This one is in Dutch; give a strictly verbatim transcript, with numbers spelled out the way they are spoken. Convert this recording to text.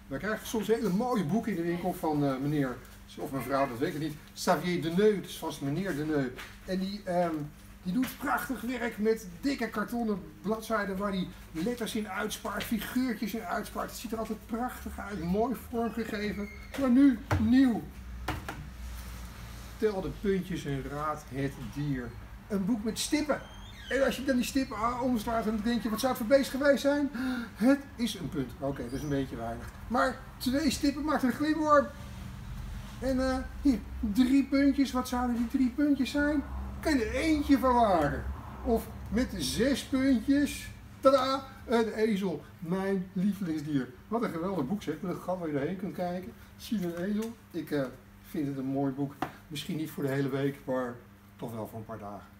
We krijgen soms hele mooie boeken in de winkel van uh, meneer, of mevrouw, dat weet ik niet, Xavier Deneu, het is vast meneer Deneu. En die, um, die doet prachtig werk met dikke kartonnen bladzijden waar hij letters in uitspaart, figuurtjes in uitspaart. Het ziet er altijd prachtig uit, mooi vormgegeven. Maar nu nieuw. Tel de puntjes en raad het dier. Een boek met stippen. En als je dan die stippen omslaat, dan denk je, wat zou het voor beest geweest zijn? Het is een punt. Oké, okay, dat is een beetje weinig. Maar twee stippen maakt een glimworm. En uh, hier, drie puntjes. Wat zouden die drie puntjes zijn? Kan je er eentje van maken. Of met zes puntjes. Tadaa, een ezel. Mijn lievelingsdier. Wat een geweldig boek zeg. Met een gat waar je erheen kunt kijken. Zie een ezel. Ik uh, vind het een mooi boek. Misschien niet voor de hele week, maar toch wel voor een paar dagen.